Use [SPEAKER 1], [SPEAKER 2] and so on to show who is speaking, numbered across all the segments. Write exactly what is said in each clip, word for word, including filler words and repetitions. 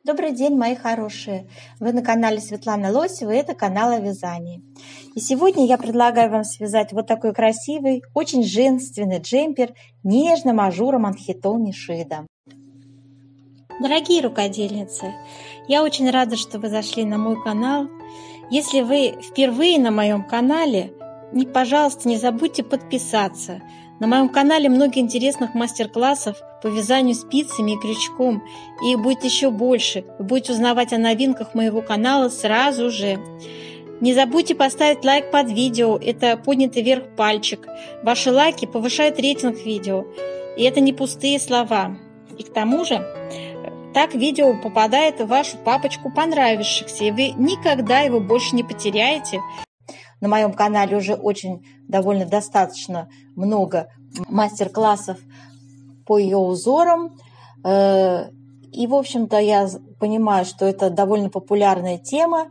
[SPEAKER 1] Добрый день, мои хорошие! Вы на канале Светланы Лосевой, и это канал о вязании. И сегодня я предлагаю вам связать вот такой красивый, очень женственный джемпер нежным ажуром Анхитоми Шида. Дорогие рукодельницы, я очень рада, что вы зашли на мой канал. Если вы впервые на моем канале, не, пожалуйста, не забудьте подписаться. На моем канале много интересных мастер-классов по вязанию спицами и крючком, и их будет еще больше. Вы будете узнавать о новинках моего канала сразу же. Не забудьте поставить лайк под видео, это поднятый вверх пальчик. Ваши лайки повышают рейтинг видео, и это не пустые слова. И к тому же, так видео попадает в вашу папочку понравившихся, и вы никогда его больше не потеряете. На моем канале уже очень довольно достаточно много мастер-классов по ее узорам. И, в общем-то, я понимаю, что это довольно популярная тема.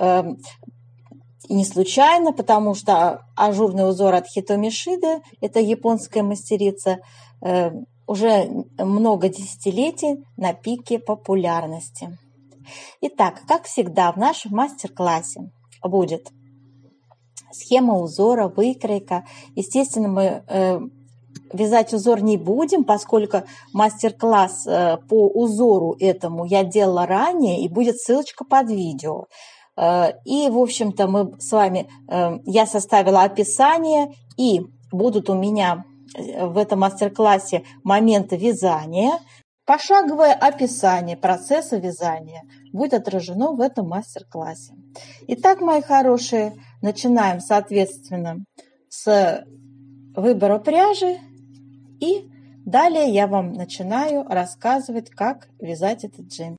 [SPEAKER 1] И не случайно, потому что ажурный узор от Хитоми Шида, это японская мастерица, уже много десятилетий на пике популярности. Итак, как всегда, в нашем мастер-классе будет схема узора, выкройка. Естественно, мы э, вязать узор не будем, поскольку мастер-класс э, по узору этому я делала ранее, и будет ссылочка под видео. Э, и, в общем-то, мы с вами, э, я составила описание, и будут у меня в этом мастер-классе моменты вязания. Пошаговое описание процесса вязания будет отражено в этом мастер-классе. Итак, мои хорошие, начинаем, соответственно, с выбора пряжи. И далее я вам начинаю рассказывать, как вязать этот джемпер.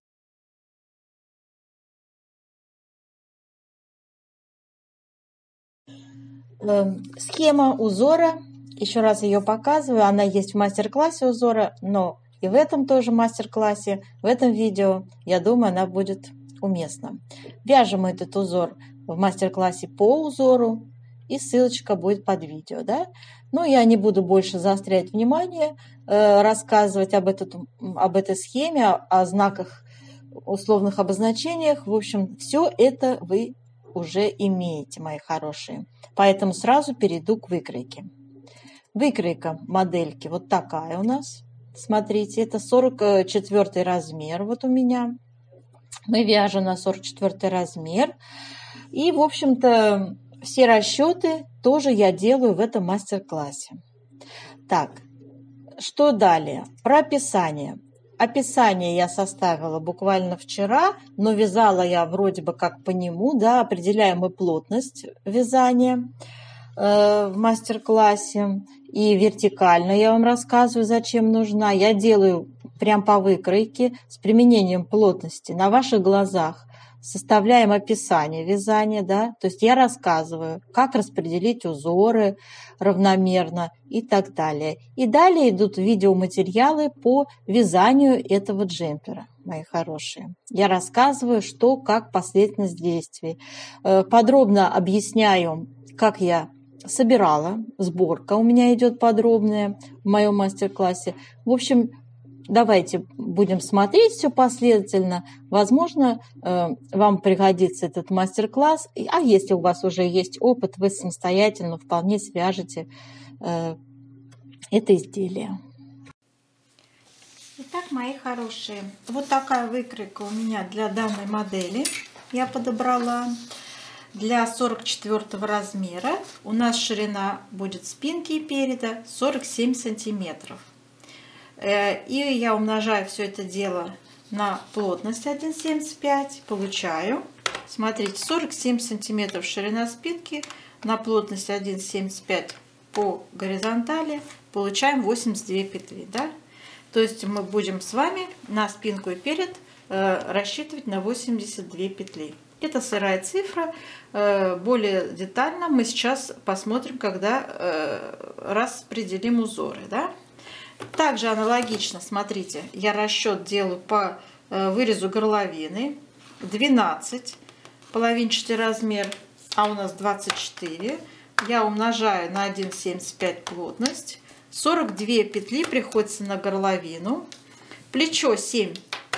[SPEAKER 1] Схема узора. Еще раз ее показываю. Она есть в мастер-классе узора, но и в этом тоже мастер-классе, в этом видео, я думаю, она будет уместна. Вяжем мы этот узор в мастер-классе по узору, и ссылочка будет под видео. Да? Но я не буду больше заострять внимание, э, рассказывать об, этот, об этой схеме, о, о знаках, условных обозначениях. В общем, все это вы уже имеете, мои хорошие. Поэтому сразу перейду к выкройке. Выкройка модельки вот такая у нас. Смотрите, это сорок четвёртый размер вот у меня. Мы вяжем на сорок четвёртый размер. И, в общем-то, все расчеты тоже я делаю в этом мастер-классе. Так, что далее? Про описание. Описание я составила буквально вчера, но вязала я вроде бы как по нему, да, определяем мы плотность вязания э, в мастер-классе. И вертикально я вам рассказываю, зачем нужна. Я делаю прям по выкройке с применением плотности на ваших глазах. Составляем описание вязания, да, то есть я рассказываю, как распределить узоры равномерно и так далее. И далее идут видеоматериалы по вязанию этого джемпера, мои хорошие. Я рассказываю, что, как, последовательность действий. Подробно объясняю, как я собирала, сборка у меня идет подробная в моем мастер-классе. В общем, давайте будем смотреть все последовательно. Возможно, вам пригодится этот мастер-класс. А если у вас уже есть опыт, вы самостоятельно вполне свяжете это изделие. Итак, мои хорошие, вот такая выкройка у меня для данной модели я подобрала. Для сорок четвёртого размера у нас ширина будет спинки и переда сорок семь сантиметров. И я умножаю все это дело на плотность один целых семьдесят пять сотых. Получаю, смотрите, сорок семь сантиметров ширина спинки на плотность один целых семьдесят пять сотых по горизонтали. Получаем восемьдесят две петли. Да? То есть мы будем с вами на спинку и перед рассчитывать на восемьдесят две петли. Это сырая цифра. Более детально мы сейчас посмотрим, когда распределим узоры. Да? Также аналогично, смотрите, я расчет делаю по вырезу горловины. двенадцать, половинчатый размер, а у нас двадцать четыре. Я умножаю на один целых семьдесят пять сотых плотность. сорок две петли приходится на горловину. Плечо семь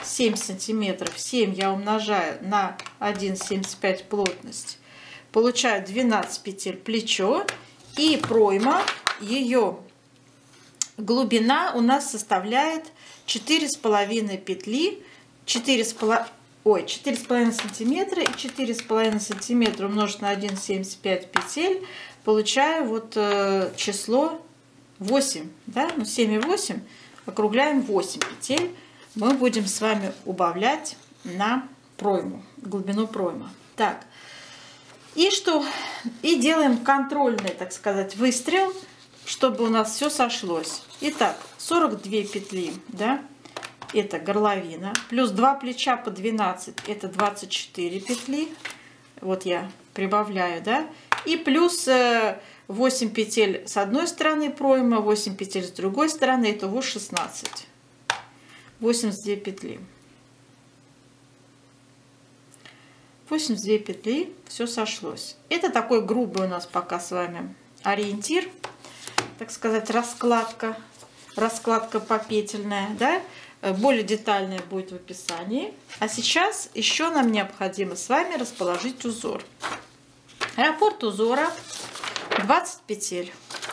[SPEAKER 2] семь сантиметров. семь я умножаю на один целых семьдесят пять плотность. Получаю двенадцать петель плечо. И пройма, ее глубина у нас составляет четыре с половиной петли. четыре с половиной, ой, четыре с половиной сантиметра. И четыре с половиной сантиметра умножить на один целых семьдесят пять петель. Получаю вот э, число восемь. Да? Ну, семь и восемь. Округляем восемь петель. Мы будем с вами убавлять на пройму, глубину проймы. Так, и что? И делаем контрольный, так сказать, выстрел, чтобы у нас все сошлось. Итак, сорок две петли, да, это горловина, плюс два плеча по двенадцать, это двадцать четыре петли. Вот я прибавляю, да, и плюс восемь петель с одной стороны пройма, восемь петель с другой стороны, итого шестнадцать. восемьдесят две петли. восемьдесят две петли, все сошлось. Это такой грубый у нас пока с вами ориентир, так сказать, раскладка, раскладка попетельная, да? Более детальная будет в описании. А сейчас еще нам необходимо с вами расположить узор. Раппорт узора двадцать петель.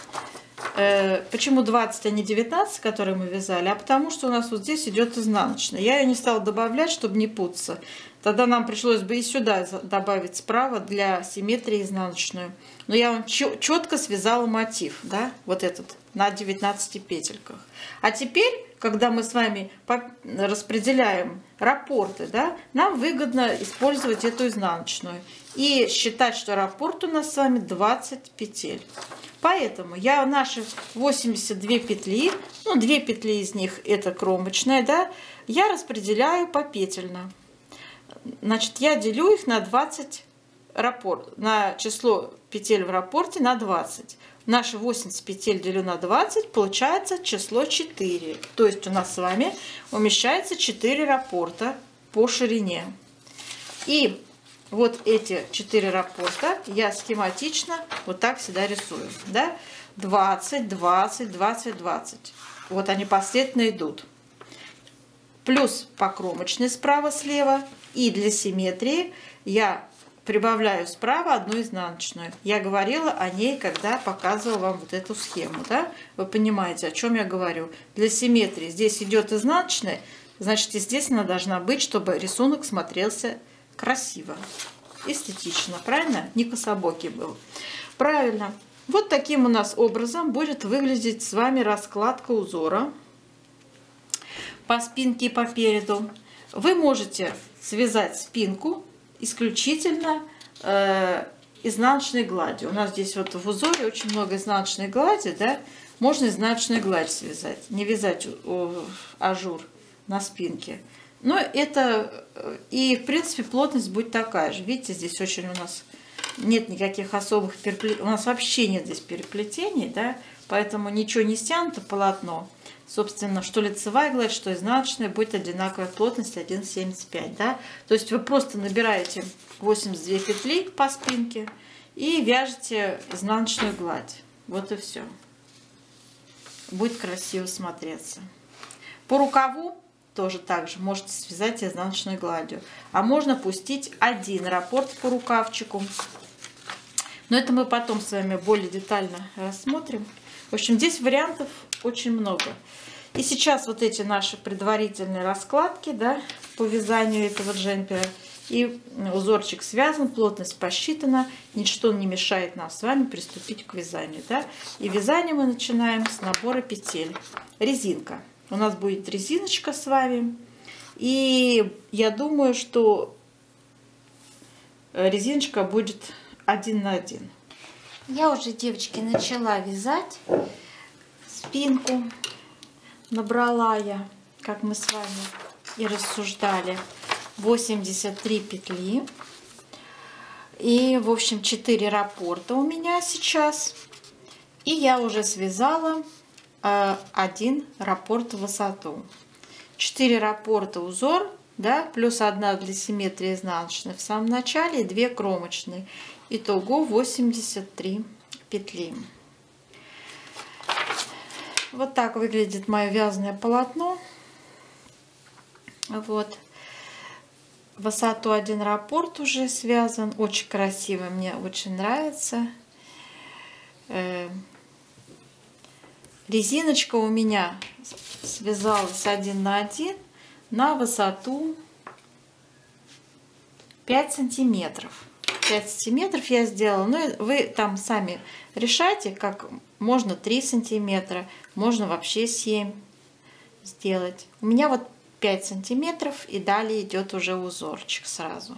[SPEAKER 2] Почему двадцать, а не девятнадцать, которые мы вязали? А потому что у нас вот здесь идет изнаночная. Я ее не стала добавлять, чтобы не путаться. Тогда нам пришлось бы и сюда добавить справа для симметрии изнаночную. Но я вам четко связала мотив, да, вот этот, на девятнадцати петельках. А теперь, когда мы с вами распределяем раппорты, да, нам выгодно использовать эту изнаночную. И считать, что раппорт у нас с вами двадцать петель. Поэтому я наши восемьдесят две петли, ну две петли из них это кромочная, да, я распределяю попетельно. Значит, я делю их на двадцать раппорт, на число петель в раппорте на двадцать. Наши восемьдесят петель делю на двадцать, получается число четыре. То есть у нас с вами умещается четыре раппорта по ширине. И вот эти четыре раппорта я схематично вот так всегда рисую. Да? двадцать, двадцать, двадцать, двадцать. Вот они последовательно идут. Плюс покромочный справа-слева. И для симметрии я прибавляю справа одну изнаночную. Я говорила о ней, когда показывала вам вот эту схему. Да? Вы понимаете, о чем я говорю. Для симметрии здесь идет изнаночная, значит и здесь она должна быть, чтобы рисунок смотрелся красиво, эстетично, правильно? Не кособокий был. Правильно. Вот таким у нас образом будет выглядеть с вами раскладка узора по спинке и по переду. Вы можете связать спинку исключительно э, изнаночной гладью. У нас здесь вот в узоре очень много изнаночной глади, да? Можно изнаночную гладь связать, не вязать ажур на спинке. Но это и, в принципе, плотность будет такая же. Видите, здесь очень у нас нет никаких особых переплетений. У нас вообще нет здесь переплетений, да? Поэтому ничего не стянуто полотно. Собственно, что лицевая гладь, что изнаночная будет одинаковая плотность один целых семьдесят пять. Да? То есть вы просто набираете восемьдесят две петли по спинке и вяжете изнаночную гладь. Вот и все. Будет красиво смотреться. По рукаву тоже так же можете связать изнаночной гладью. А можно пустить один раппорт по рукавчику. Но это мы потом с вами более детально рассмотрим. В общем, здесь вариантов очень много. И сейчас вот эти наши предварительные раскладки, да, по вязанию этого джемпера. И узорчик связан, плотность посчитана. Ничто не мешает нам с вами приступить к вязанию. Да? И вязание мы начинаем с набора петель. Резинка. У нас будет резиночка с вами. И я думаю, что резиночка будет один на один. Я уже, девочки, начала вязать спинку. Набрала я, как мы с вами и рассуждали, восемьдесят три петли. И, в общем, четыре раппорта у меня сейчас. И я уже связала э, один раппорт в высоту. четыре раппорта узор, да, плюс одна для симметрии изнаночной в самом начале и две кромочные. Итого восемьдесят три петли. Вот так выглядит мое вязаное полотно. Вот. Высоту один раппорт уже связан. Очень красиво, мне очень нравится. Резиночка у меня связалась один на один на высоту пять сантиметров. пять сантиметров я сделала. Ну, вы там сами решайте, как можно три сантиметра, можно вообще семь сделать. У меня вот пять сантиметров, и далее идет уже узорчик сразу.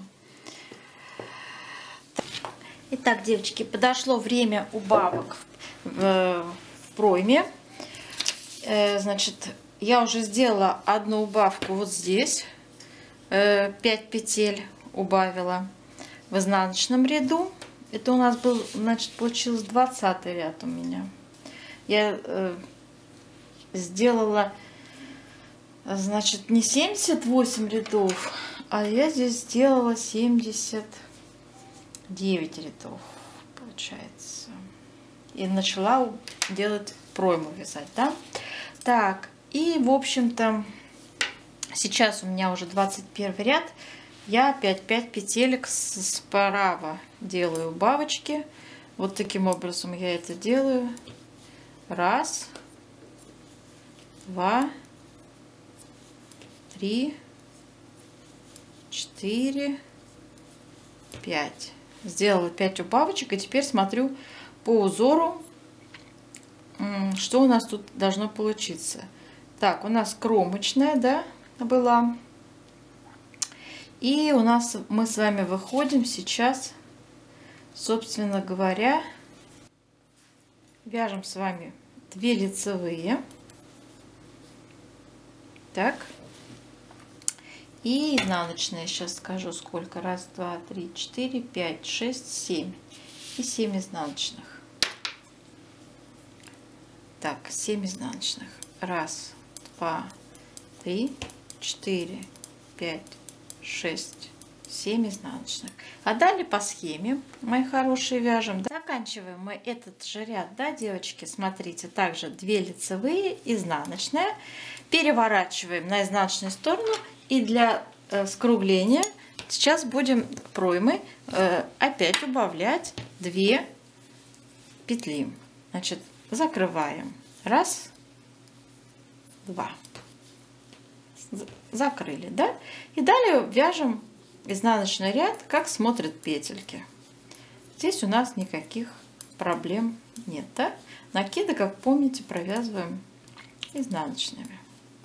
[SPEAKER 2] Итак, девочки, подошло время убавок в пройме. Значит, я уже сделала одну убавку вот здесь, пять петель убавила в изнаночном ряду. Это у нас был, значит, получилось двадцатый ряд у меня. Я э, сделала, значит, не семьдесят восемь рядов, а я здесь сделала семьдесят девять рядов, получается. И начала делать пройму вязать, да? Так, и, в общем-то, сейчас у меня уже двадцать первый ряд. Я опять пять петелек справа делаю убавочки. Вот таким образом я это делаю. Раз, два, три, четыре, пять. Сделала пять убавочек, и теперь смотрю по узору, что у нас тут должно получиться. Так, у нас кромочная, да, была. И у нас мы с вами выходим сейчас, собственно говоря, вяжем с вами две лицевые. Так. И изнаночные, сейчас скажу сколько. Раз, два, три, четыре, пять, шесть, семь. И семь изнаночных. Так, семь изнаночных. Раз, два, три, четыре, пять, шесть, семь изнаночных. А далее по схеме, мои хорошие, вяжем. Заканчиваем мы этот же ряд, да, девочки, смотрите, также две лицевые, изнаночная, переворачиваем на изнаночную сторону, и для э, скругления сейчас будем проймы э, опять убавлять две петли. Значит, закрываем. Раз, два. Закрыли, да? И далее вяжем изнаночный ряд, как смотрят петельки. Здесь у нас никаких проблем нет, да? Накиды, как помните, провязываем изнаночными.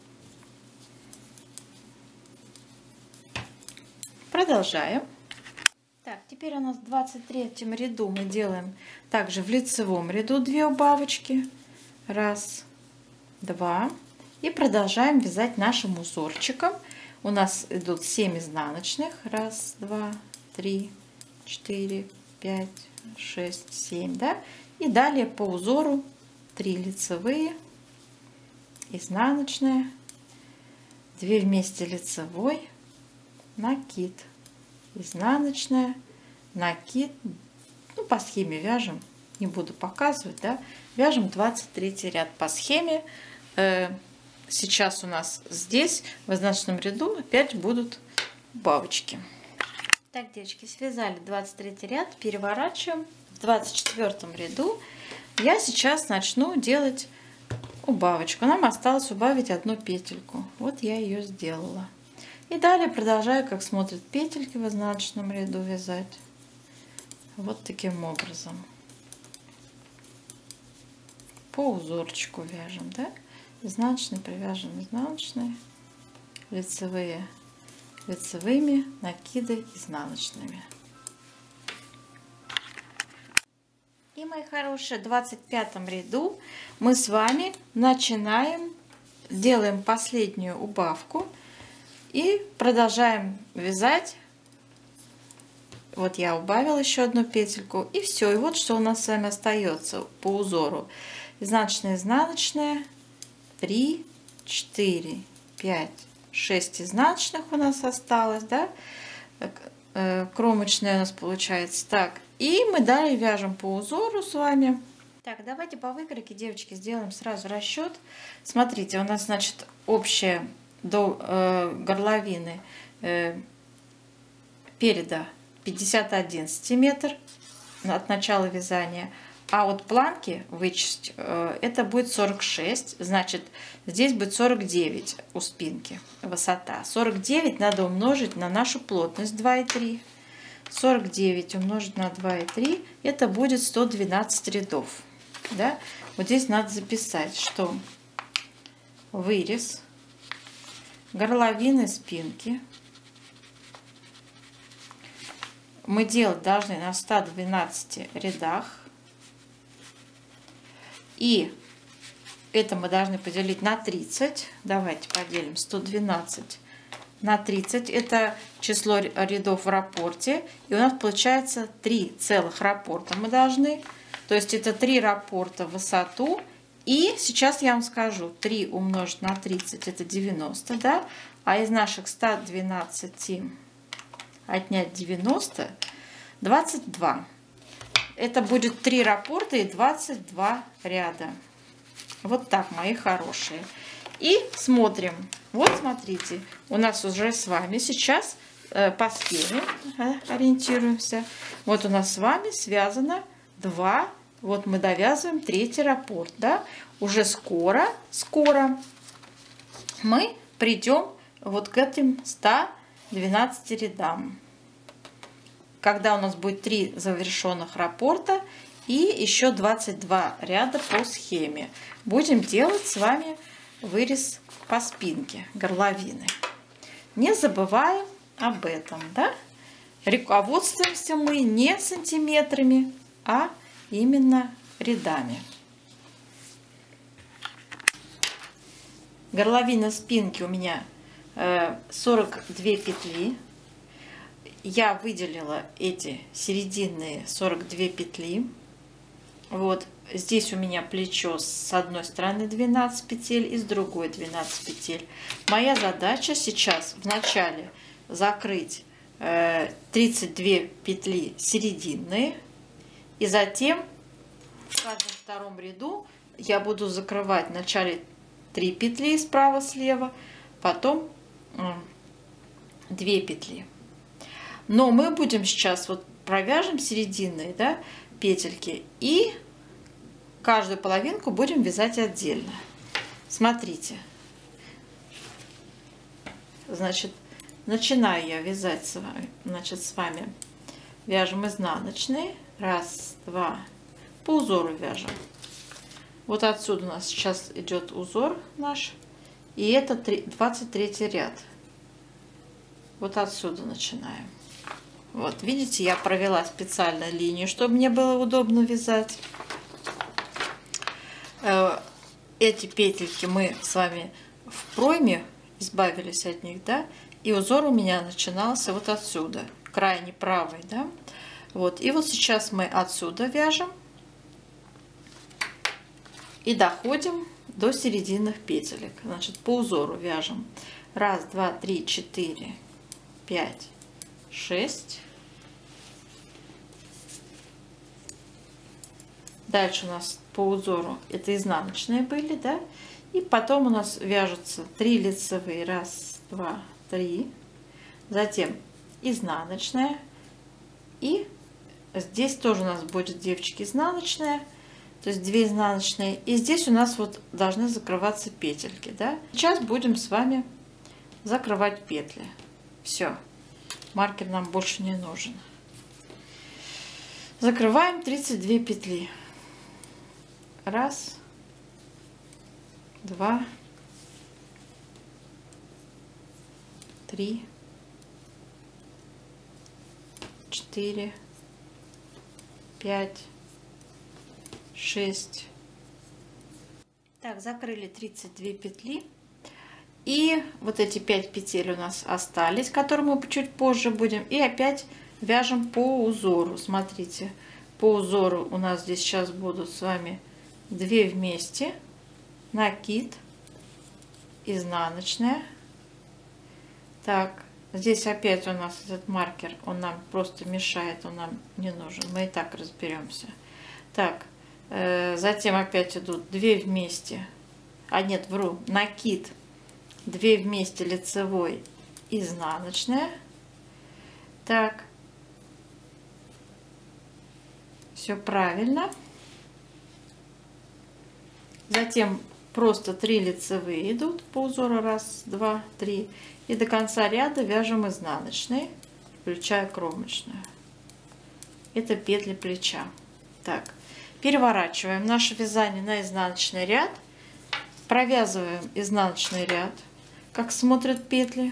[SPEAKER 2] Продолжаем. Так, теперь у нас в двадцать третьем ряду мы делаем также в лицевом ряду две убавочки. Раз, два. И продолжаем вязать нашим узорчиком. У нас идут семь изнаночных. Раз, два, три, четыре, пять, шесть, семь. Да? И далее по узору три лицевые, изнаночная, две вместе лицевой, накид, изнаночная, накид. Ну, по схеме вяжем. Не буду показывать. Да? Вяжем двадцать третий ряд по схеме. Сейчас у нас здесь в изнаночном ряду опять будут убавочки. Так, девочки, связали двадцать третий ряд, переворачиваем. В двадцать четвёртом ряду я сейчас начну делать убавочку. Нам осталось убавить одну петельку. Вот я ее сделала. И далее продолжаю, как смотрят петельки в изнаночном ряду, вязать. Вот таким образом. По узорчику вяжем, да? Изнаночный привяжем изнаночные, лицевые лицевыми, накиды изнаночными. И, мои хорошие, в двадцать пятом ряду мы с вами начинаем, делаем последнюю убавку и продолжаем вязать. Вот я убавила еще одну петельку, и все. И вот что у нас с вами остается по узору. Изнаночная, изнаночная, три, четыре, пять, шесть изнаночных у нас осталось, да? Кромочная у нас получается. Так, и мы далее вяжем по узору с вами. Так, давайте по выкройке, девочки, сделаем сразу расчет. Смотрите, у нас, значит, общая до э, горловины э, переда пятьдесят один сантиметр от начала вязания, а от планки вычесть э, это будет сорок шесть, значит здесь будет сорок девять у спинки высота. сорок девять надо умножить на нашу плотность два и три. сорок девять умножить на два и три, это будет сто двенадцать рядов. Да? Вот здесь надо записать, что вырез горловины спинки мы делать должны на ста двенадцати рядах. И это мы должны поделить на тридцать. Давайте поделим сто двенадцать на тридцать. Это число рядов в раппорте. И у нас получается три целых раппорта мы должны. То есть это три раппорта в высоту. И сейчас я вам скажу, три умножить на тридцать это девяносто, да? А из наших ста двенадцати отнять девяносто, двадцать два. Это будет три раппорта и двадцать два ряда. Вот так, мои хорошие. И смотрим. Вот смотрите, у нас уже с вами сейчас э, по схеме э, ориентируемся. Вот у нас с вами связано два. Вот мы довязываем третий раппорт, да? Уже скоро, скоро мы придем вот к этим ста двенадцати рядам. Когда у нас будет три завершенных раппорта и еще двадцать два ряда по схеме. Будем делать с вами вырез по спинке горловины. Не забываем об этом, да? Руководствуемся мы не сантиметрами, а именно рядами. Горловина спинки у меня сорок две петли. Я выделила эти серединные сорок две петли. Вот здесь у меня плечо с одной стороны двенадцать петель и с другой двенадцать петель. Моя задача сейчас вначале закрыть тридцать две петли серединные. И затем в каждом втором ряду я буду закрывать вначале три петли справа-слева, потом две петли. Но мы будем сейчас вот провяжем серединные, да, петельки и каждую половинку будем вязать отдельно. Смотрите. Значит, начинаю я вязать с вами, значит, с вами вяжем изнаночные. Раз, два. По узору вяжем. Вот отсюда у нас сейчас идет узор наш. И это двадцать третий ряд. Вот отсюда начинаем. Вот, видите, я провела специально линию, чтобы мне было удобно вязать. Эти петельки мы с вами в пройме избавились от них, да? И узор у меня начинался вот отсюда, крайне правый, да? Вот, и вот сейчас мы отсюда вяжем и доходим до серединных петелек. Значит, по узору вяжем. Раз, два, три, четыре, пять, шесть. Дальше у нас по узору это изнаночные были, да? И потом у нас вяжутся три лицевые. Раз, два, три. Затем изнаночная. И здесь тоже у нас будет, девочки, изнаночная, то есть две изнаночные. И здесь у нас вот должны закрываться петельки, да? Сейчас будем с вами закрывать петли. Все, маркер нам больше не нужен. Закрываем тридцать две петли. Раз, два, три, четыре, пять, шесть. Так, закрыли тридцать две петли. И вот эти пять петель у нас остались, которые мы чуть позже будем. И опять вяжем по узору. Смотрите, по узору у нас здесь сейчас будут с вами две вместе. Накид, изнаночная. Так, здесь опять у нас этот маркер, он нам просто мешает, он нам не нужен. Мы и так разберемся. Так, э, затем опять идут две вместе. А нет, вру, накид, две вместе лицевой, изнаночная. Так, все правильно. Затем просто три лицевые идут по узору, раз, два, три, и до конца ряда вяжем изнаночные, включая кромочную. Это петли плеча. Так, переворачиваем наше вязание на изнаночный ряд, провязываем изнаночный ряд, как смотрят петли.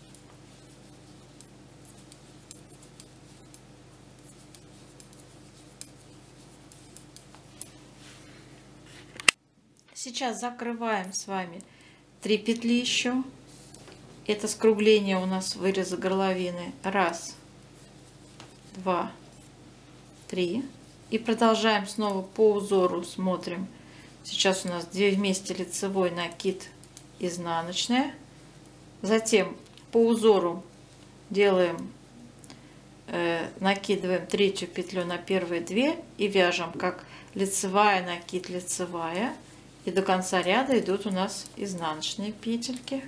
[SPEAKER 2] Сейчас закрываем с вами три петли еще. Это скругление у нас выреза горловины. Раз, два, три. И продолжаем снова по узору. Смотрим. Сейчас у нас две вместе лицевой, накид, изнаночная. Затем по узору делаем, э, накидываем третью петлю на первые две и вяжем как лицевая, накид, лицевая. И до конца ряда идут у нас изнаночные петельки.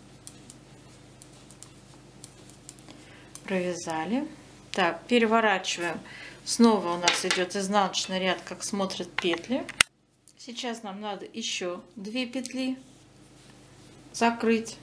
[SPEAKER 2] Провязали. Так, переворачиваем. Снова у нас идет изнаночный ряд, как смотрят петли. Сейчас нам надо еще две петли закрыть.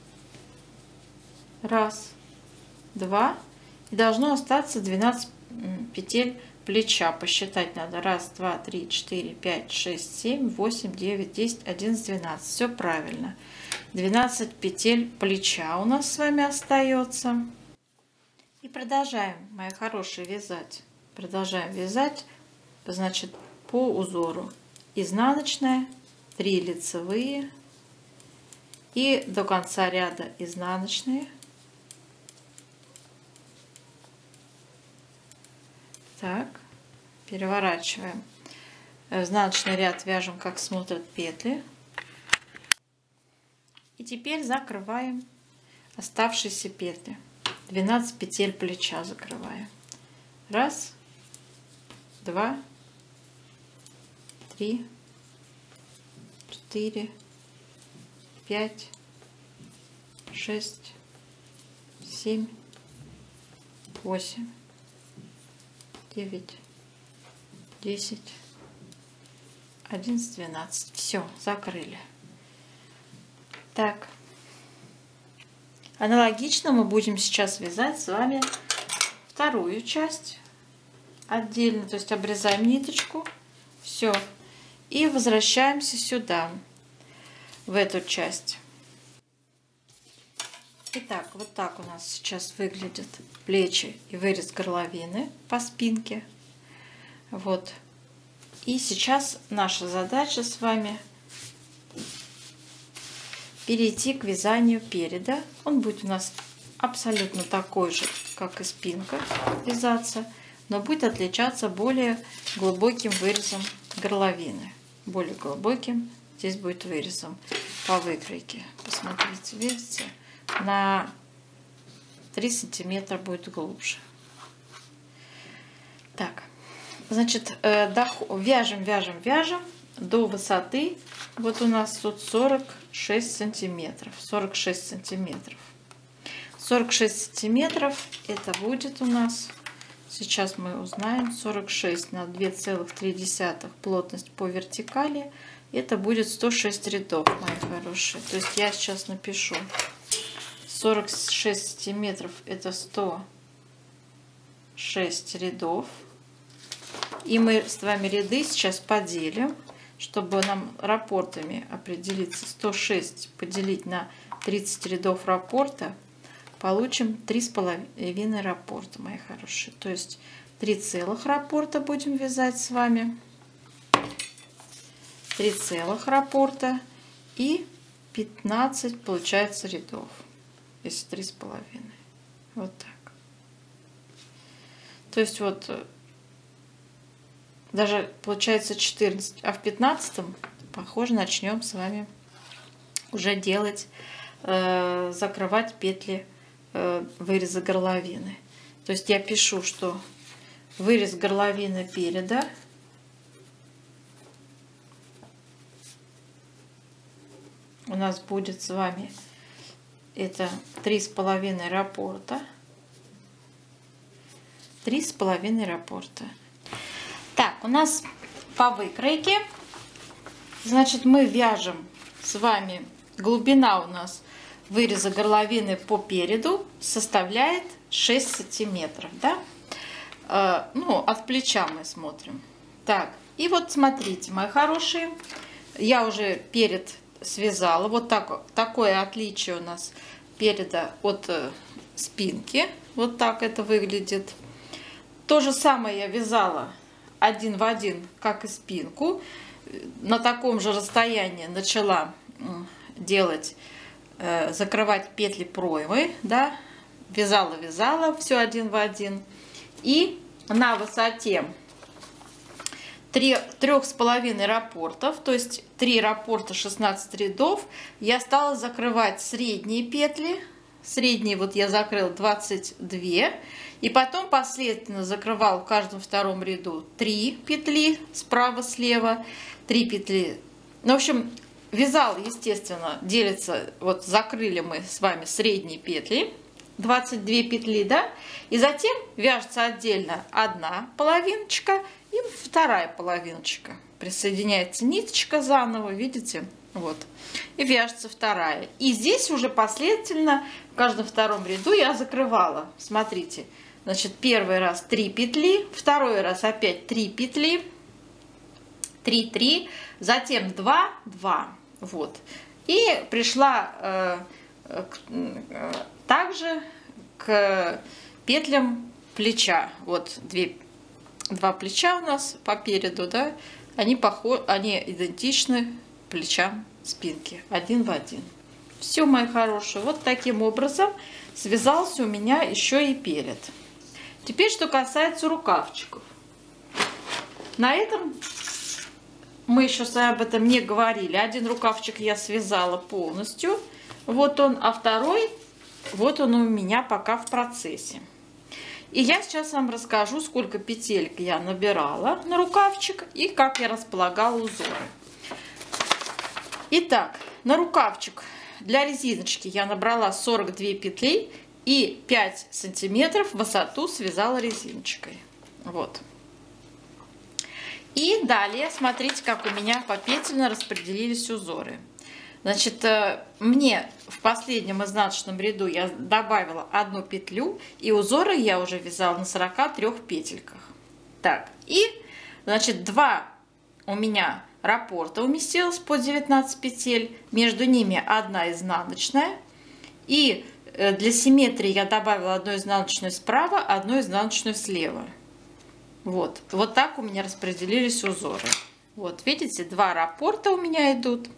[SPEAKER 2] Раз, два. И должно остаться двенадцать петель плеча. Посчитать надо. Раз, два, три, четыре, пять, шесть, семь, восемь, девять, десять, одиннадцать, двенадцать. Все правильно. двенадцать петель плеча у нас с вами остается. И продолжаем, мои хорошие, вязать. Продолжаем вязать, значит, по узору. Изнаночная, три лицевые и до конца ряда изнаночные. Так, переворачиваем. Изнаночный ряд вяжем, как смотрят петли. И теперь закрываем оставшиеся петли. двенадцать петель плеча закрываем. Раз, два, три, четыре, пять, шесть, семь, восемь, девять, десять, одиннадцать, двенадцать. Все, закрыли. Так. Аналогично мы будем сейчас вязать с вами вторую часть отдельно, то есть обрезаем ниточку, все, и возвращаемся сюда, в эту часть. Итак, вот так у нас сейчас выглядят плечи и вырез горловины по спинке. Вот. И сейчас наша задача с вами перейти к вязанию переда. Он будет у нас абсолютно такой же, как и спинка, вязаться, но будет отличаться более глубоким вырезом горловины. Более глубоким здесь будет вырезом по выкройке. Посмотрите, видите, на три сантиметра будет глубже. Так, значит, вяжем, вяжем, вяжем до высоты. Вот у нас тут сорок шесть сантиметров. сорок шесть сантиметров. сорок шесть сантиметров это будет у нас, сейчас мы узнаем, сорок шесть на два целых три десятых плотность по вертикали. Это будет сто шесть рядов, мои хорошие. То есть я сейчас напишу сорок шесть сантиметров это сто шесть рядов. И мы с вами ряды сейчас поделим, чтобы нам раппортами определиться. сто шесть поделить на тридцать рядов раппорта, получим три с половиной раппорта, мои хорошие. То есть три целых раппорта будем вязать с вами. три целых раппорта и пятнадцать получается рядов. Если три с половиной. Вот так. То есть вот даже получается четырнадцать, а в пятнадцатом, похоже, начнем с вами уже делать, э, закрывать петли э, выреза горловины. То есть я пишу, что вырез горловины переда у нас будет с вами это три с половиной раппорта. Три с половиной раппорта. Так, у нас по выкройке, значит, мы вяжем с вами, глубина у нас выреза горловины по переду составляет шесть сантиметров, да? Э, ну, от плеча мы смотрим. Так, и вот смотрите, мои хорошие, я уже перед связала. Вот так, такое отличие у нас переда от э, спинки. Вот так это выглядит. То же самое я вязала один в один, как и спинку. На таком же расстоянии начала делать, э, закрывать петли проймы, да, вязала-вязала, все один в один. И на высоте трех с половиной раппортов, то есть три раппорта, шестнадцать рядов, я стала закрывать средние петли. Средние вот я закрыла двадцать две. И потом последовательно закрывал в каждом втором ряду три петли справа-слева, три петли. Ну, в общем, вязал, естественно, делится, вот закрыли мы с вами средние петли, двадцать две петли, да, и затем вяжется отдельно одна половиночка и вторая половиночка. Присоединяется ниточка заново, видите, вот, и вяжется вторая. И здесь уже последовательно в каждом втором ряду я закрывала, смотрите, значит, первый раз три петли, второй раз опять три петли, три, три, затем два, два, вот. И пришла э, к, э, также к петлям плеча. Вот две, два плеча у нас по переду, да, они, похож, они идентичны плечам спинки, один в один. Все, мои хорошие, вот таким образом связался у меня еще и перед. Теперь, что касается рукавчиков. На этом мы еще с вами об этом не говорили. Один рукавчик я связала полностью. Вот он, а второй, вот он у меня пока в процессе. И я сейчас вам расскажу, сколько петелек я набирала на рукавчик и как я располагала узоры. Итак, на рукавчик для резиночки я набрала сорок две петли и пять сантиметров в высоту связала резиночкой. Вот. И далее смотрите, как у меня попетельно распределились узоры. Значит, мне в последнем изнаночном ряду я добавила одну петлю, и узоры я уже вязала на сорока трёх петельках. Так, и, значит, два у меня раппорта уместилось по девятнадцать петель, между ними одна изнаночная, и для симметрии я добавила одну изнаночную справа, одну изнаночную слева. Вот, вот так у меня распределились узоры. Вот, видите, два раппорта у меня идут.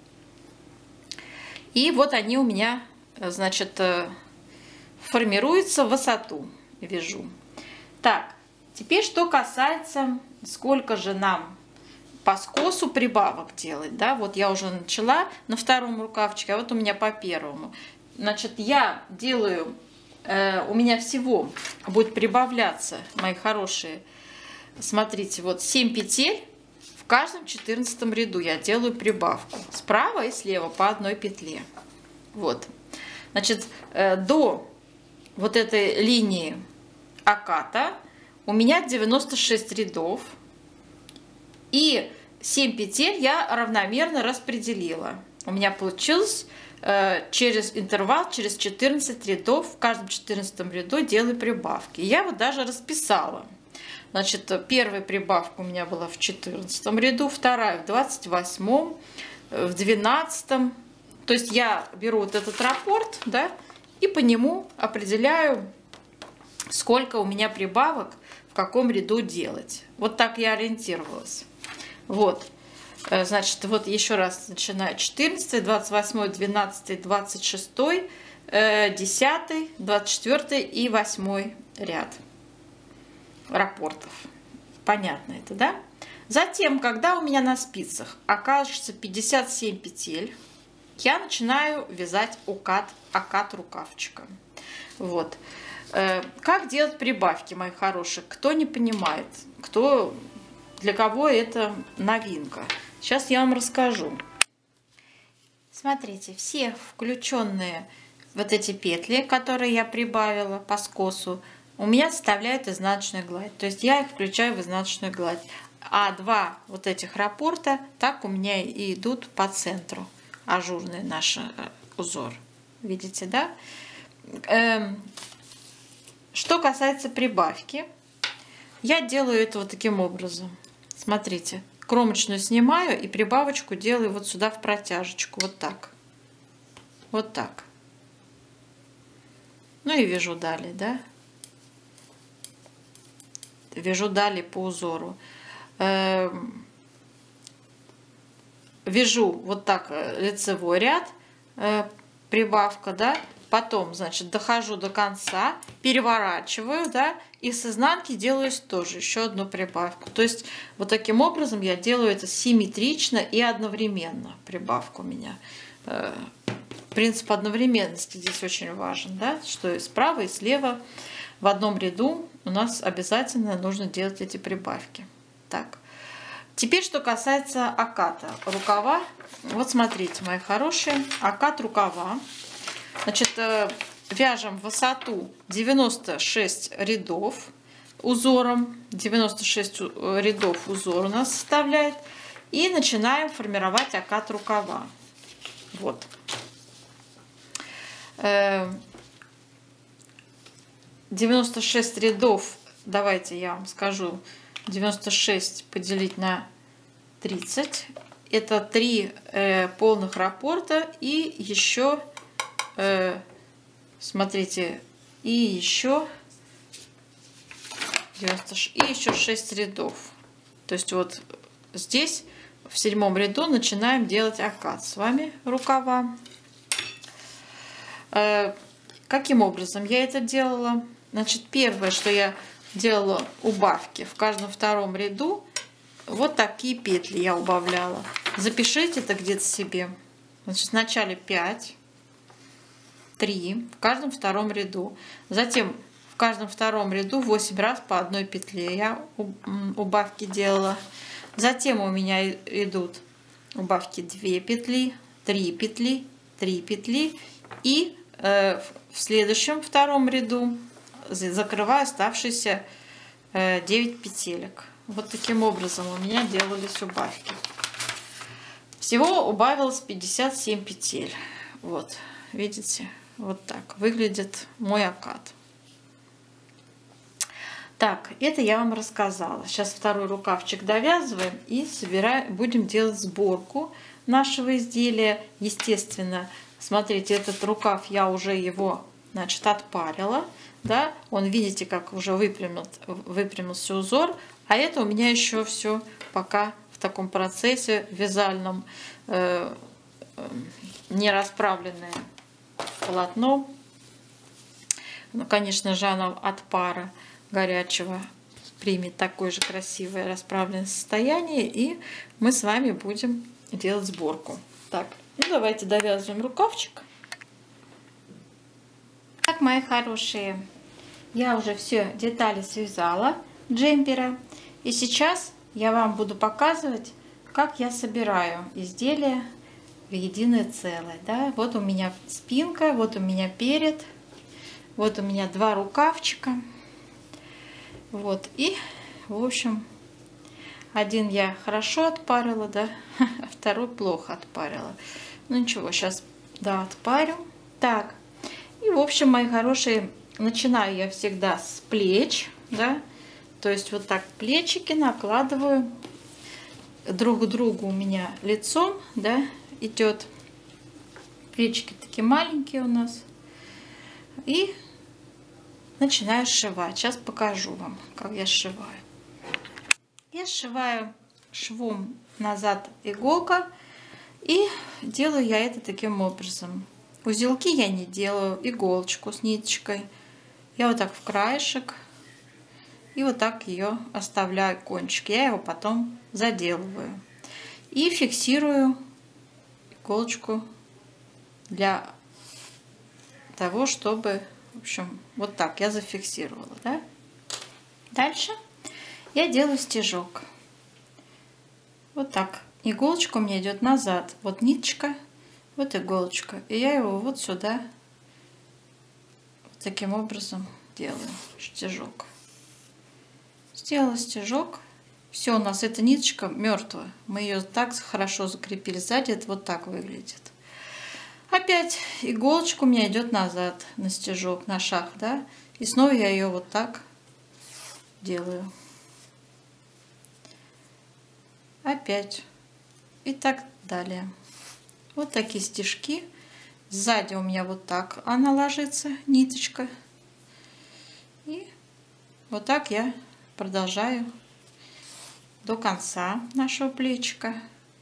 [SPEAKER 2] И вот они у меня, значит, формируются в высоту, вяжу. Так, теперь что касается, сколько же нам по скосу прибавок делать, да, вот я уже начала на втором рукавчике, а вот у меня по первому. Значит, я делаю, э, у меня всего будет прибавляться, мои хорошие, смотрите, вот семь петель. В каждом четырнадцатом ряду я делаю прибавку справа и слева по одной петле. Вот, значит, до вот этой линии оката у меня девяносто шесть рядов, и семь петель я равномерно распределила. У меня получилось через интервал, через четырнадцать рядов, в каждом четырнадцатом ряду делаю прибавки. Я вот даже расписала. Значит, первая прибавка у меня была в четырнадцатом ряду, вторая в двадцать восьмом, в двенадцатом. То есть я беру вот этот раппорт, да, и по нему определяю, сколько у меня прибавок, в каком ряду делать. Вот так я ориентировалась. Вот, значит, вот еще раз начинаю. четырнадцатый, двадцать восьмой, двенадцатый, двадцать шестой, десятый, двадцать четвёртый и восьмой ряд раппортов. Понятно это, да? Затем, когда у меня на спицах окажется пятьдесят семь петель, я начинаю вязать окат, окат рукавчика. Вот. Как делать прибавки, мои хорошие? Кто не понимает, кто, для кого это новинка. Сейчас я вам расскажу. Смотрите, все включенные вот эти петли, которые я прибавила по скосу, у меня составляют изнаночную гладь. То есть я их включаю в изнаночную гладь. А два вот этих раппорта так у меня и идут по центру. Ажурный наш узор. Видите, да? Эм, что касается прибавки, я делаю это вот таким образом. Смотрите, кромочную снимаю и прибавочку делаю вот сюда в протяжечку. Вот так. Вот так. Ну и вяжу далее, да? Вяжу далее по узору. Эм, вяжу вот так лицевой ряд, э, прибавка, да? Потом, значит, дохожу до конца, переворачиваю, да, и с изнанки делаю тоже еще одну прибавку. То есть вот таким образом я делаю это симметрично и одновременно. Прибавка у меня. Принцип одновременности здесь очень важен, да, что и справа, и слева в одном ряду у нас обязательно нужно делать эти прибавки. Так. Теперь, что касается оката рукава. Вот смотрите, мои хорошие, окат рукава. Значит, вяжем высоту девяносто шесть рядов узором. девяносто шесть рядов узор у нас составляет. И начинаем формировать окат рукава. Вот. девяносто шесть рядов, давайте я вам скажу, девяносто шесть поделить на тридцать. Это три э, полных раппорта и еще, э, смотрите, и еще, девяносто шесть, и еще шесть рядов. То есть вот здесь в седьмом ряду начинаем делать окат с вами рукава. Э, каким образом я это делала? Значит, первое, что я делала убавки в каждом втором ряду, вот такие петли я убавляла. Запишите это где-то себе. Значит, вначале пять, три в каждом втором ряду. Затем в каждом втором ряду восемь раз по одной петле я убавки делала. Затем у меня идут убавки две петли, три петли, три петли. И э, в следующем втором ряду закрываю оставшиеся э, девять петелек. Вот таким образом у меня делались убавки. Всего убавилось пятьдесят семь петель. Вот, видите, вот так выглядит мой окат. Так, это я вам рассказала. Сейчас второй рукавчик довязываем и собираем, будем делать сборку нашего изделия. Естественно, смотрите, этот рукав я уже его, значит, отпарила. Да? Он, видите, как уже выпрямил, выпрямился узор. А это у меня еще все пока в таком процессе вязальном, э, э, не расправленное полотно. Ну, конечно же, оно от пара горячего примет такое же красивое расправленное состояние. И мы с вами будем делать сборку. Так, ну давайте довязываем рукавчик. Так, мои хорошие, я уже все детали связала джемпера. И сейчас я вам буду показывать, как я собираю изделие в единое целое. Да? Вот у меня спинка, вот у меня перед, вот у меня два рукавчика. Вот, и, в общем, один я хорошо отпарила, да, а второй плохо отпарила. Ну ничего, сейчас, да, отпарю. Так, и, в общем, мои хорошие, начинаю я всегда с плеч, да. То есть вот так плечики накладываю друг к другу, у меня лицом, да, идет. Плечики такие маленькие у нас. И начинаю сшивать. Сейчас покажу вам, как я сшиваю. Я сшиваю швом назад иголка. И делаю я это таким образом. Узелки я не делаю, иголочку с ниточкой. Я вот так в краешек. И вот так ее оставляю кончик. Я его потом заделываю. И фиксирую иголочку для того, чтобы, в общем, вот так я зафиксировала. Да? Дальше я делаю стежок. Вот так. Иголочка у меня идет назад. Вот ниточка, вот иголочка. И я его вот сюда таким образом делаю стежок. Сделала стежок. Все, у нас эта ниточка мертвая. Мы ее так хорошо закрепили сзади. Это вот так выглядит. Опять иголочка у меня идет назад на стежок, на шаг, да. И снова я ее вот так делаю. Опять. И так далее. Вот такие стежки. Сзади у меня вот так она ложится, ниточка. И вот так я продолжаю до конца нашего плечика.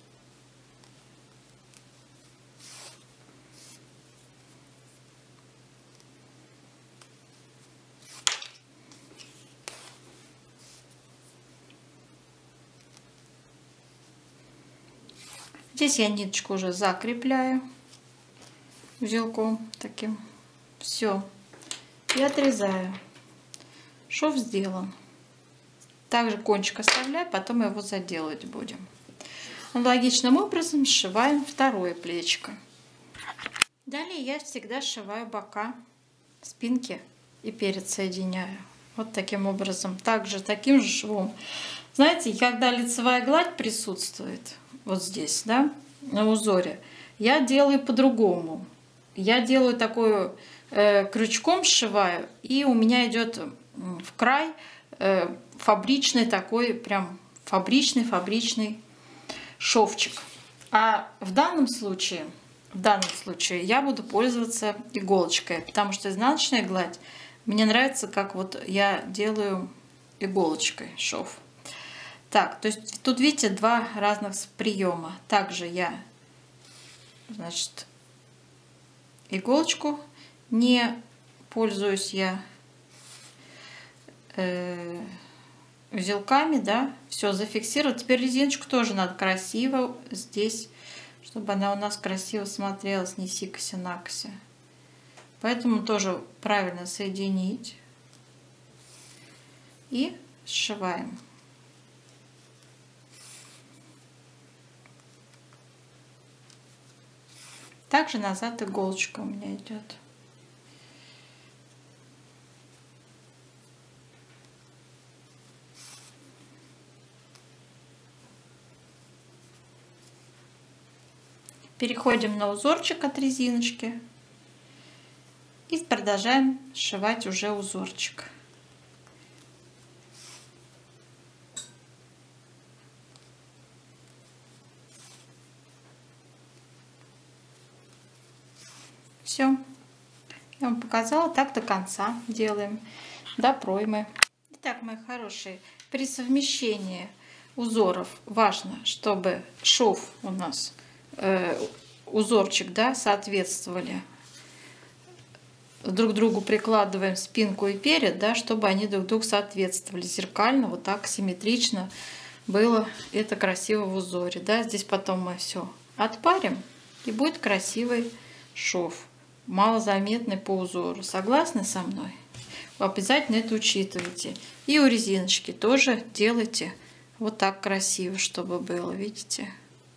[SPEAKER 2] Здесь я ниточку уже закрепляю узелком таким. Все. И отрезаю. Шов сделан. Также кончик оставляю, потом его заделывать будем. Аналогичным образом сшиваем второе плечико. Далее я всегда сшиваю бока, спинки и перед соединяю. Вот таким образом. Также таким же швом. Знаете, когда лицевая гладь присутствует, вот здесь, да, на узоре, я делаю по-другому. Я делаю такую э, крючком сшиваю, и у меня идет в край э, фабричный такой, прям фабричный фабричный шовчик. А в данном случае, в данном случае я буду пользоваться иголочкой, потому что изнаночная гладь мне нравится, как вот я делаю иголочкой шов. Так, то есть тут, видите, два разных приема. Также я, значит, иголочку не пользуюсь я э, узелками, да, все зафиксировать. Теперь резиночку тоже надо красиво здесь, чтобы она у нас красиво смотрелась, не сикося-накося. Поэтому тоже правильно соединить и сшиваем. Также назад иголочка у меня идет. Переходим на узорчик от резиночки и продолжаем сшивать уже узорчик. Все, я вам показала, так до конца делаем, до проймы. Итак, мои хорошие, при совмещении узоров важно, чтобы шов у нас, э, узорчик, да, соответствовали. Друг другу прикладываем спинку и перед, да, чтобы они друг другу соответствовали зеркально, вот так симметрично было это красиво в узоре. Да. Здесь потом мы все отпарим, и будет красивый шов, малозаметный по узору. Согласны со мной? Вы обязательно это учитывайте. И у резиночки тоже делайте вот так красиво, чтобы было, видите?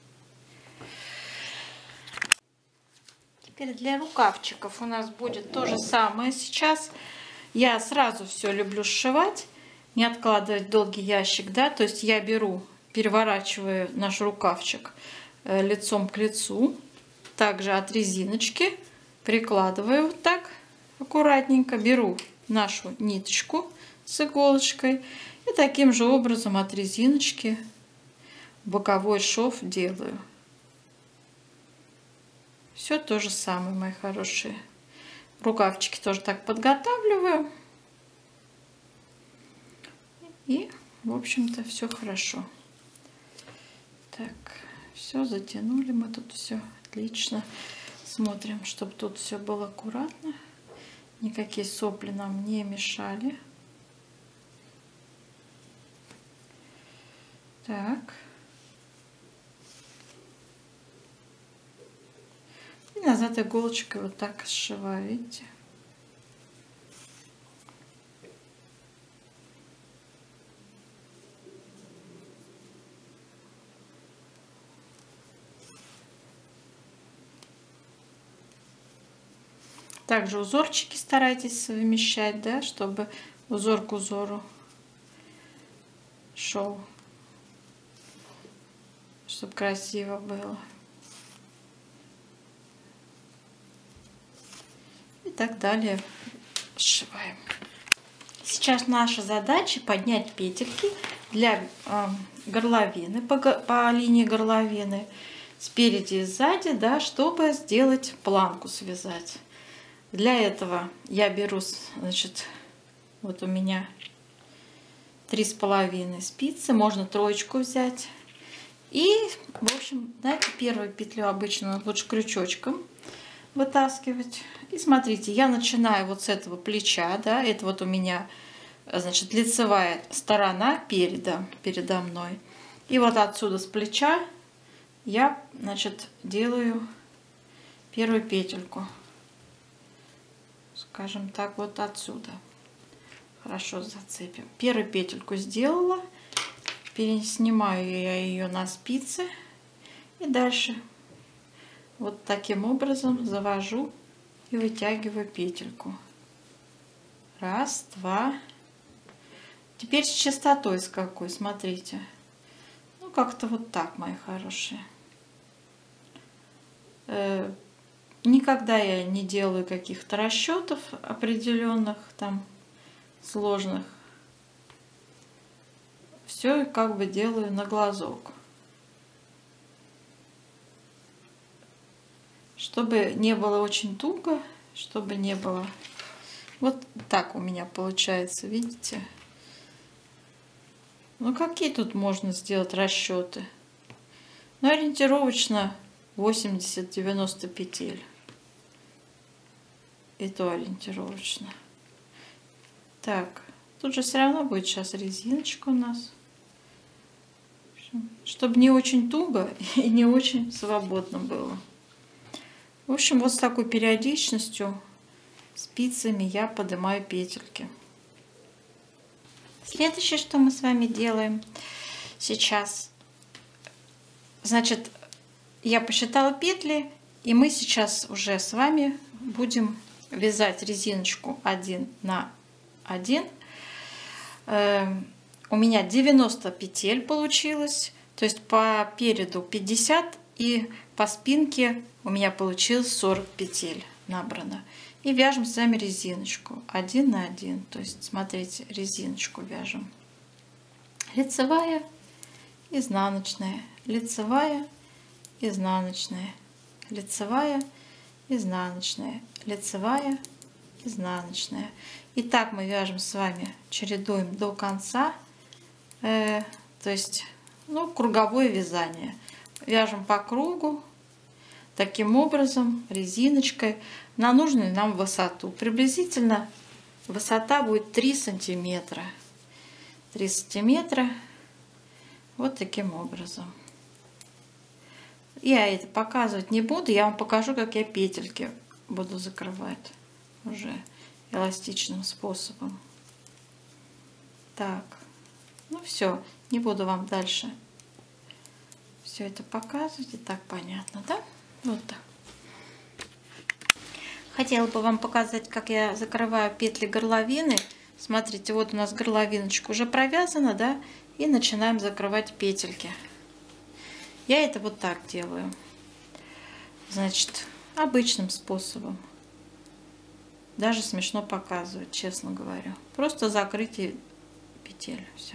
[SPEAKER 2] Теперь для рукавчиков у нас будет то же самое. Сейчас я сразу все люблю сшивать, не откладывать в долгий ящик, да, то есть я беру, переворачиваю наш рукавчик лицом к лицу, также от резиночки прикладываю вот так аккуратненько, беру нашу ниточку с иголочкой и таким же образом от резиночки боковой шов делаю. Все то же самое, мои хорошие. Рукавчики тоже так подготавливаю. И, в общем-то, все хорошо. Так, все затянули мы тут, все отлично. Смотрим, чтобы тут все было аккуратно. Никакие сопли нам не мешали. Так. И назад иголочкой вот так сшиваю, видите? Также узорчики старайтесь совмещать, да, чтобы узор к узору шел, чтобы красиво было. И так далее сшиваем. Сейчас наша задача поднять петельки для э, горловины, по, по линии горловины, спереди и сзади, да, чтобы сделать планку, связать. Для этого я беру, значит, вот у меня три с половиной спицы, можно троечку взять. И, в общем, знаете, первую петлю обычно лучше крючочком вытаскивать. И смотрите, я начинаю вот с этого плеча, да, это вот у меня, значит, лицевая сторона переда, передо мной. И вот отсюда с плеча я, значит, делаю первую петельку. Скажем так, вот отсюда. Хорошо зацепим. Первую петельку сделала. Переснимаю я ее на спицы. И дальше вот таким образом завожу и вытягиваю петельку. Раз, два. Теперь с частотой с какой, смотрите. Ну, как-то вот так, мои хорошие. Э, никогда я не делаю каких-то расчетов определенных, там, сложных. Все как бы делаю на глазок. Чтобы не было очень туго, чтобы не было... Вот так у меня получается, видите? Ну, какие тут можно сделать расчеты? Ну, ориентировочно восемьдесят-девяносто петель. И то ориентировочно. Так, тут же все равно будет сейчас резиночка у нас. Чтобы не очень туго и не очень свободно было. В общем, вот с такой периодичностью спицами я поднимаю петельки. Следующее, что мы с вами делаем сейчас. Значит, я посчитала петли, и мы сейчас уже с вами будем вязать резиночку один на один. У меня девяносто петель получилось, то есть по переду пятьдесят, и по спинке у меня получилось сорок петель набрано. И вяжем с вами резиночку один на один. То есть, смотрите, резиночку вяжем. Лицевая, изнаночная, лицевая, изнаночная, лицевая, изнаночная, лицевая, изнаночная. И так мы вяжем с вами, чередуем до конца. Э, то есть, ну, круговое вязание. Вяжем по кругу. Таким образом, резиночкой на нужную нам высоту. Приблизительно высота будет три сантиметра. три сантиметра. Вот таким образом. Я это показывать не буду. Я вам покажу, как я петельки буду закрывать уже эластичным способом. Так. Ну все. Не буду вам дальше все это показывать. И так понятно, да? Вот так. Хотела бы вам показать, как я закрываю петли горловины. Смотрите, вот у нас горловиночка уже провязана, да? И начинаем закрывать петельки. Я это вот так делаю. Значит, обычным способом. Даже смешно показывать, честно говорю. Просто закрытие петель. Все.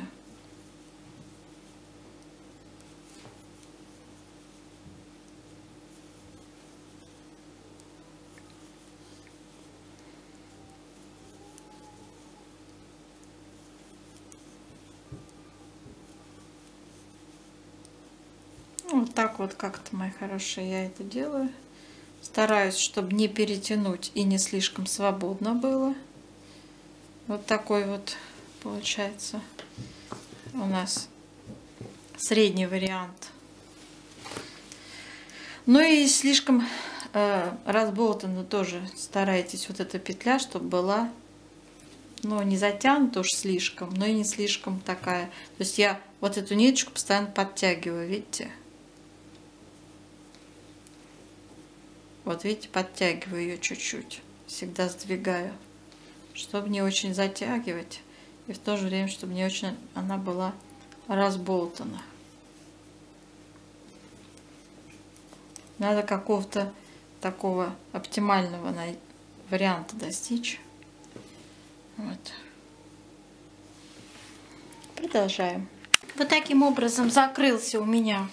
[SPEAKER 2] Вот так вот как-то, мои хорошие, я это делаю. Стараюсь, чтобы не перетянуть и не слишком свободно было. Вот такой вот получается у нас средний вариант. Ну и слишком э, разболтано тоже старайтесь вот эта петля, чтобы была, ну, не затянута уж слишком, но и не слишком такая. То есть я вот эту ниточку постоянно подтягиваю, видите? Вот видите, подтягиваю ее чуть-чуть. всегда сдвигаю, чтобы не очень затягивать, и в то же время, чтобы не очень она была разболтана. Надо какого-то такого оптимального варианта достичь. Вот. Продолжаем. Вот таким образом закрылся у меня,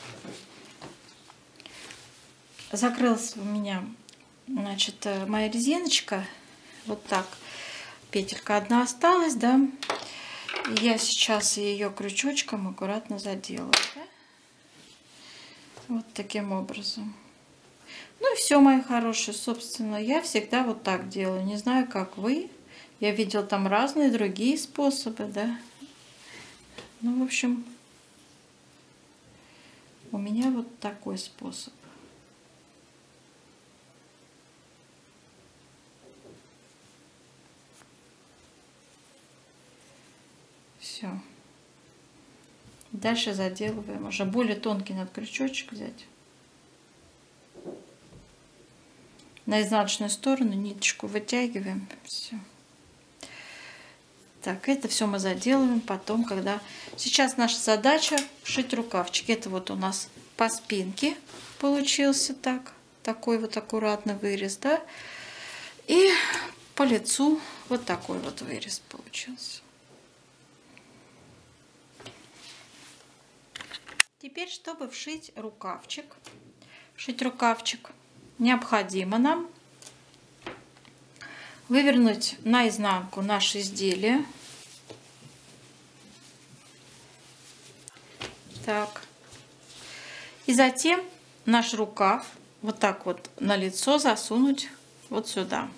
[SPEAKER 2] закрылась у меня, значит, моя резиночка. Вот так. Петелька одна осталась, да. И я сейчас ее крючочком аккуратно заделаю, да? Вот таким образом. Ну и все, мои хорошие, собственно, я всегда вот так делаю. Не знаю, как вы. Я видела там разные другие способы, да. Ну, в общем, у меня вот такой способ. Все. Дальше заделываем. Уже более тонкий надо крючочек взять. На изнаночную сторону ниточку вытягиваем. Все. Так, это все мы заделываем потом, когда... Сейчас наша задача шить рукавчики. Это вот у нас по спинке получился так. Такой вот аккуратный вырез, да. И по лицу вот такой вот вырез получился. Теперь, чтобы вшить рукавчик, вшить рукавчик, необходимо нам вывернуть наизнанку наше изделие. Так. И затем наш рукав вот так вот на лицо засунуть вот сюда.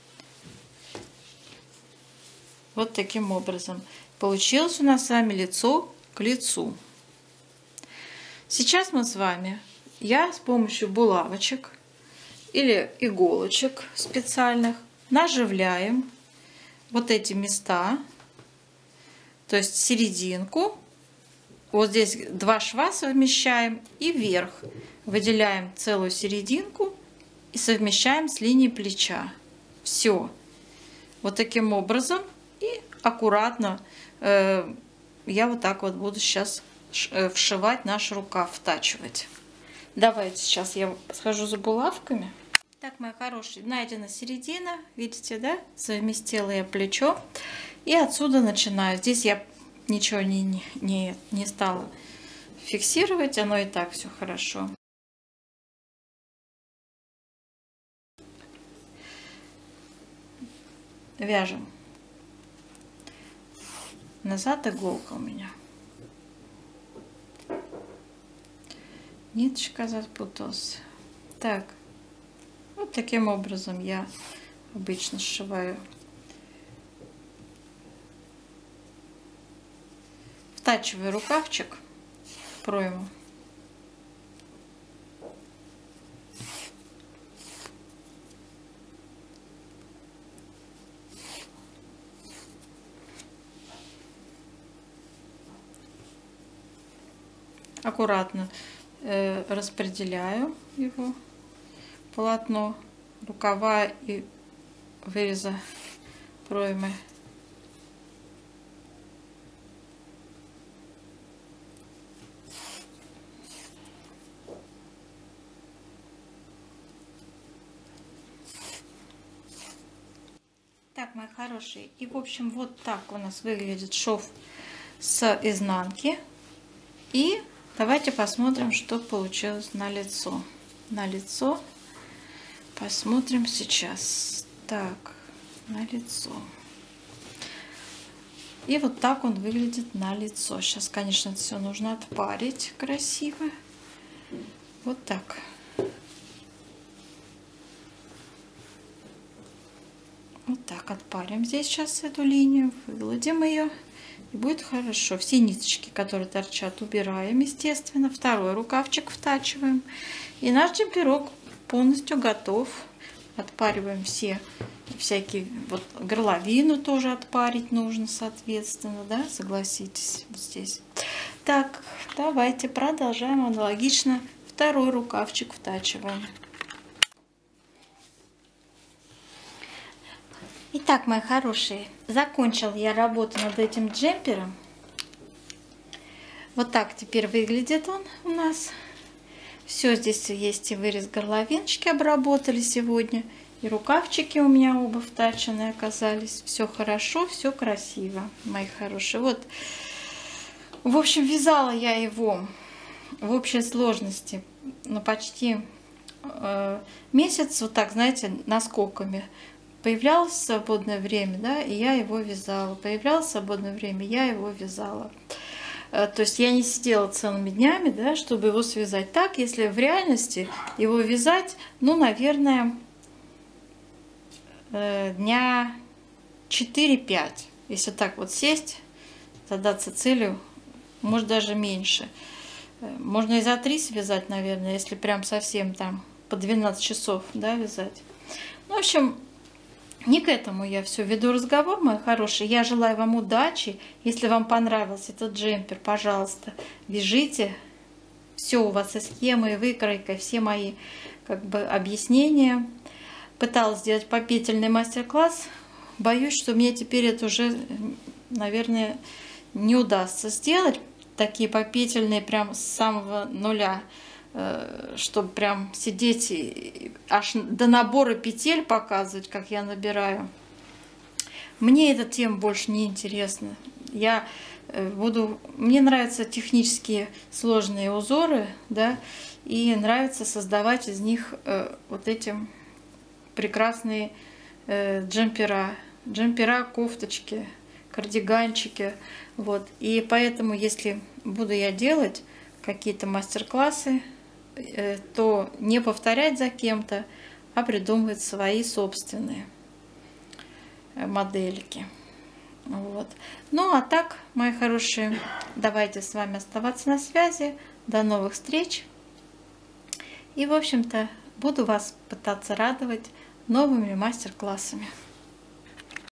[SPEAKER 2] Вот таким образом. Получилось у нас с вами лицо к лицу. Сейчас мы с вами, я с помощью булавочек или иголочек специальных наживляем вот эти места, то есть серединку. Вот здесь два шва совмещаем и вверх выделяем целую серединку и совмещаем с линией плеча. Все. Вот таким образом и аккуратно э, я вот так вот буду сейчас вшивать наш рукав, втачивать. Давайте сейчас я схожу за булавками. Так, мои хорошие, найдена середина, видите, да? Совместила я плечо. И отсюда начинаю. Здесь я ничего не, не, не стала фиксировать, оно и так все хорошо. Вяжем. Назад иголка у меня. Ниточка запуталась. Так. Вот таким образом я обычно сшиваю. Втачиваю рукавчик в пройму. Аккуратно э, распределяю его полотно, рукава и выреза проймы. Так, мои хорошие, и в общем вот так у нас выглядит шов с изнанки. И давайте посмотрим, что получилось на лицо. На лицо посмотрим сейчас. Так, на лицо. И вот так он выглядит на лицо. Сейчас, конечно, это все нужно отпарить красиво. Вот так. Вот так отпарим здесь сейчас эту линию, выгладим ее, и будет хорошо. Все ниточки, которые торчат, убираем, естественно. Второй рукавчик втачиваем. И наш джемперок полностью готов. Отпариваем все всякие, вот горловину тоже отпарить нужно, соответственно, да, согласитесь, вот здесь. Так, давайте продолжаем аналогично. Второй рукавчик втачиваем.
[SPEAKER 1] Итак, мои хорошие, закончил я работу над этим джемпером. Вот так теперь выглядит он у нас. Все, здесь есть и вырез горловиночки обработали сегодня, и рукавчики у меня оба втаченные оказались. Все хорошо, все красиво, мои хорошие. Вот, в общем, вязала я его в общей сложности, ну, почти э, месяц, вот так, знаете, наскоками. Появлялось свободное время, да, и я его вязала. Появлялось свободное время, я его вязала. Э, то есть я не сидела целыми днями, да, чтобы его связать. Так, если в реальности его вязать, ну, наверное, э, дня четыре-пять. Если так вот сесть, задаться целью, может даже меньше. Можно и за три связать, наверное, если прям совсем там по двенадцать часов, да, вязать. Ну, в общем, не к этому я все веду разговор, мои хорошие. Я желаю вам удачи. Если вам понравился этот джемпер, пожалуйста, вяжите. Все у вас и схемы, и выкройка, все мои как бы объяснения. Пыталась сделать попетельный мастер-класс. Боюсь, что мне теперь это уже, наверное, не удастся сделать. Такие попетельные прям с самого нуля, чтобы прям сидеть и аж до набора петель показывать, как я набираю. Мне эта тема больше не интересна. Я буду, мне нравятся технические сложные узоры, да, и нравится создавать из них вот эти прекрасные джемпера, джемпера, кофточки, кардиганчики. Вот. И поэтому, если буду я делать какие-то мастер-классы, то не повторять за кем-то, а придумывать свои собственные модельки. Вот. Ну, а так, мои хорошие, давайте с вами оставаться на связи. До новых встреч. И, в общем-то, буду вас пытаться радовать новыми мастер-классами.